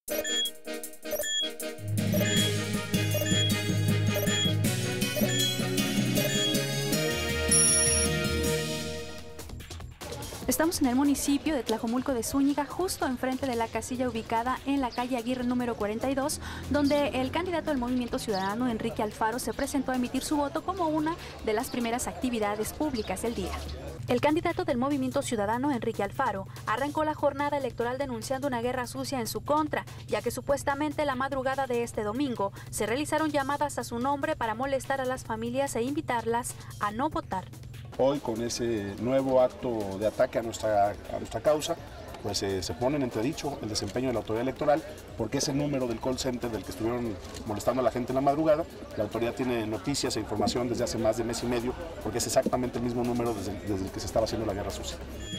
Estamos en el municipio de Tlajomulco de Zúñiga, justo enfrente de la casilla ubicada en la calle Aguirre número 42, donde el candidato del Movimiento Ciudadano, Enrique Alfaro, se presentó a emitir su voto como una de las primeras actividades públicas del día. El candidato del Movimiento Ciudadano, Enrique Alfaro, arrancó la jornada electoral denunciando una guerra sucia en su contra, ya que supuestamente la madrugada de este domingo se realizaron llamadas a su nombre para molestar a las familias e invitarlas a no votar. Hoy, con ese nuevo acto de ataque a nuestra causa, pues se pone en entredicho el desempeño de la autoridad electoral, porque ese número del call center del que estuvieron molestando a la gente en la madrugada, la autoridad tiene noticias e información desde hace más de mes y medio, porque es exactamente el mismo número desde el que se estaba haciendo la guerra sucia.